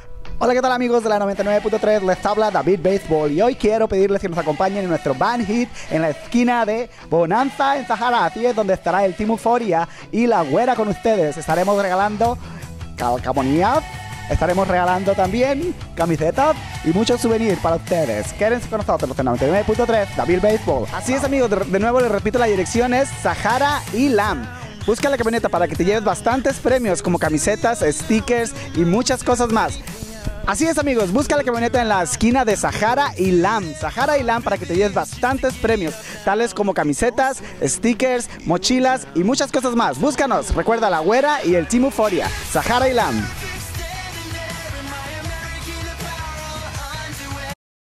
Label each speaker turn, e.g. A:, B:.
A: Hola, ¿qué tal amigos de la 99.3? Les habla David Baseball y hoy quiero pedirles que nos acompañen en nuestro Band Hit en la esquina de Bonanza en Sahara. Así es, donde estará el Team Euphoria y la Güera con ustedes. Estaremos regalando calcamonías, estaremos regalando también camisetas y muchos souvenirs para ustedes. Quédense con nosotros en 99.3 David Baseball. Así es amigos, de nuevo les repito, la dirección es Sahara y Lam. Busca la camioneta para que te lleves bastantes premios como camisetas, stickers y muchas cosas más. Así es amigos, busca la camioneta en la esquina de Sahara y Lam para que te lleves bastantes premios, tales como camisetas, stickers, mochilas y muchas cosas más. Búscanos, recuerda la Güera y el Team Euphoria, Sahara y Lam.